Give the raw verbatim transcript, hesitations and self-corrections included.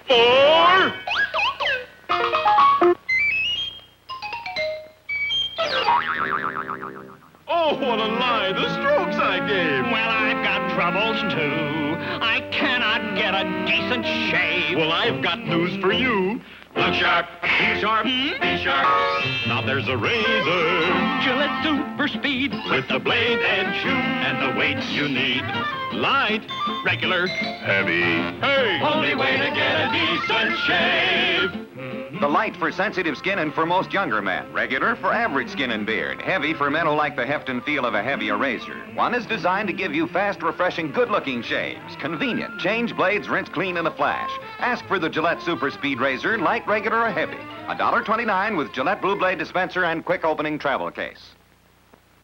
four. Oh, what a lie! The strokes I gave! Well, I've got troubles, too. I cannot get a decent shave. Well, I've got news for you. Look sharp, be sharp, Hmm? be sharp. Now there's a razor Gillette Super Speed. with the blade edge and the weight you need. Light, Regular. heavy, hey! Only way to get a decent shave. The light for sensitive skin and for most younger men. Regular for average skin and beard. Heavy for men who like the heft and feel of a heavier razor. One is designed to give you fast, refreshing, good-looking shaves. Convenient. Change blades, rinse clean in a flash. Ask for the Gillette Super Speed Razor, light, regular, or heavy. one dollar twenty-nine with Gillette Blue Blade dispenser and quick opening travel case.